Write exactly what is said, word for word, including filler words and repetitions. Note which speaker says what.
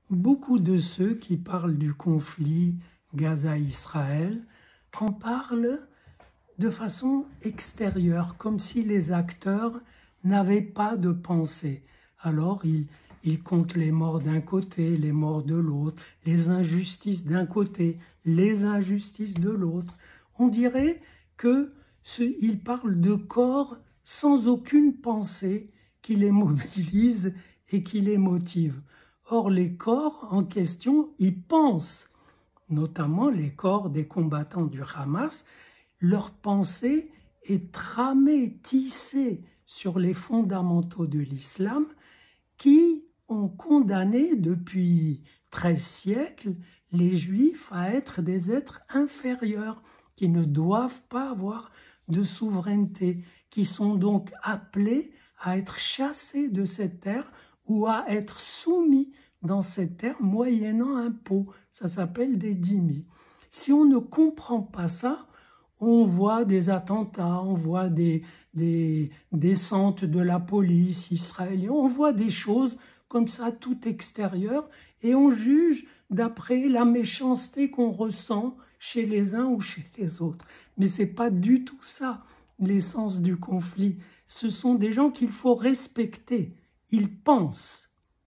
Speaker 1: beaucoup de ceux qui parlent du conflit Gaza-Israël en parlent de façon extérieure, comme si les acteurs n'avaient pas de pensée. Alors ils, ils comptent les morts d'un côté, les morts de l'autre, les injustices d'un côté, les injustices de l'autre. On dirait qu'ils parlent de corps sans aucune pensée qui les mobilise et qui les motive. Or, les corps en question, ils pensent, notamment les corps des combattants du Hamas, leur pensée est tramée, tissée sur les fondamentaux de l'islam qui ont condamné depuis treize siècles les Juifs à être des êtres inférieurs, qui ne doivent pas avoir de souveraineté, qui sont donc appelés à être chassés de cette terre ou à être soumis dans cette terre moyennant impôt. Ça s'appelle des dhimmis. Si on ne comprend pas ça, on voit des attentats, on voit des, des descentes de la police israélienne, on voit des choses comme ça, tout extérieures, et on juge d'après la méchanceté qu'on ressent chez les uns ou chez les autres. Mais ce n'est pas du tout ça, l'essence du conflit. Ce sont des gens qu'il faut respecter. Ils pensent.